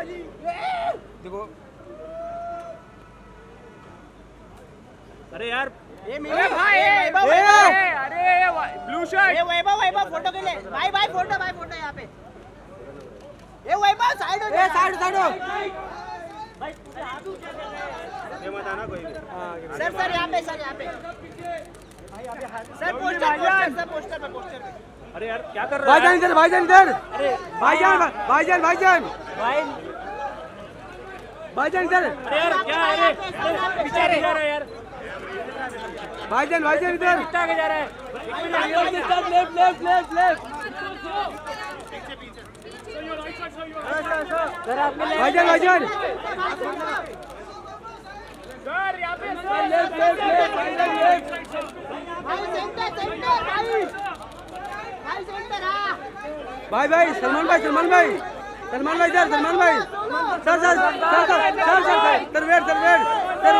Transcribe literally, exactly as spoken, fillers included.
देखो अरे यार ये मेरे भाई अरे ब्लू शर्ट ये वैभव वैभव फोटो के लिए भाई भाई फोटो भाई फोटो यहाँ पे ये वैभव साइड हो जा साइड साइड हो भाई ये मत आना कोई भी सर सर यहाँ पे सर यहाँ पे sir poster poster sir poster पे पोस्टर पे अरे यार क्या कर रहा है भाईजान इधर भाईजान इधर भाईजान भाईजान भाईजान भाई भाईजान इधर अरे यार क्या अरे पीछे जा रहा है यार भाईजान भाईजान इधर कितना आगे जा रहा है लेफ्ट लेफ्ट लेफ्ट लेफ्ट भाईजान भाईजान सर यहाँ पे लेफ्ट लेफ्ट लेफ्ट भाईजान लेफ्ट भाई सेंटर सेंटर भाई भाई सेंटर हां भाई भाई सलमान भाई सलमान भाई सलमान भाई इधर सलमान भाई sir sir sir sir sir sir sir wait sir wait sir